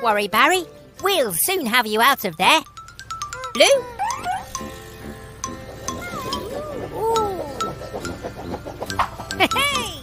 worry, Barry. We'll soon have you out of there. Blue? Ooh. Hey!